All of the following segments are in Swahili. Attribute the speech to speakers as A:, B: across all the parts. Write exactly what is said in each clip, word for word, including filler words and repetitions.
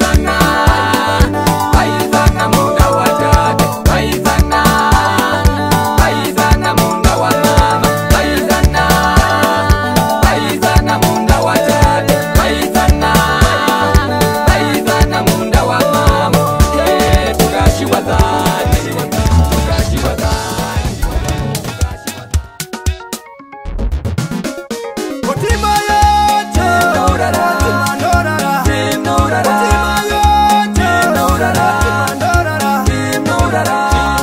A: Baizana, baizana munda wa tate, baizana, baizana munda wa mama, baizana, baizana munda wa tate, baizana, baizana munda wa mama. Eh, tukashiwa zani, tukashiwa zani, tukashiwa zani.
B: Otima yote,
A: Norara,
B: Norara,
A: Norara,
B: Norara, Norara,
A: Norara.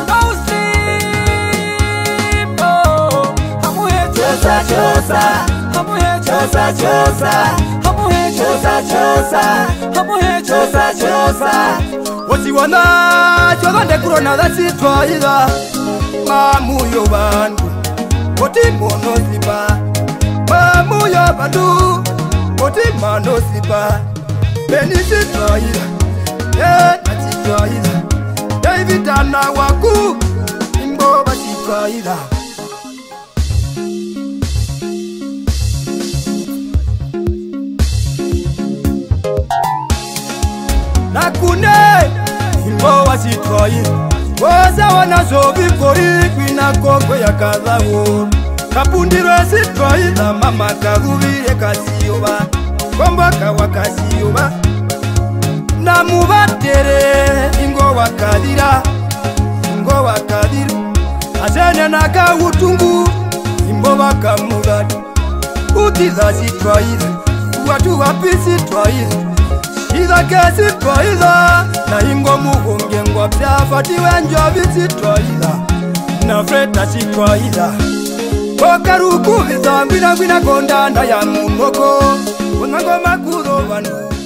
A: Chosa chosa, hamuhe chosa chosa, hamuhe chosa chosa, hamuhe chosa chosa.
B: Osiwana chogande kurona dasitwa ida mamu yo bandu oti mono sipa mamu yo bandu oti mono sipa beni sitwa ida eh sitwa ida David ana waku imbo basitwa ida nakune imbo wasitwa ida Waza wana zobi kori kwina kongwe ya kadhawo Kapundiro sitwa ida mama kagubire kasiyoba Komba kawa kasiyoba Na mubatere ingo wakadira Ingo wakadira Azene naga utungu Imbo waka mugadi Utiza sitwa ida Watu wapi sitwa ida Iza kesi twaila Na ingo muhonge ngwa Psafati wenjo visi twaila Na freta si twaila Okaruku visa Gwina gwina gondanda ya munoko Unango makuro wanu